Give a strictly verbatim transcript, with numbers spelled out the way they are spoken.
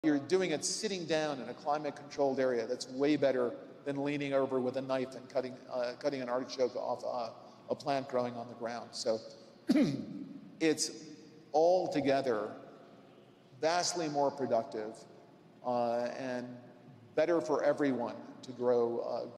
You're doing it sitting down in a climate-controlled area. That's way better than leaning over with a knife and cutting, uh, cutting an artichoke off uh, a plant growing on the ground. So it's altogether vastly more productive uh, and better for everyone to grow, uh,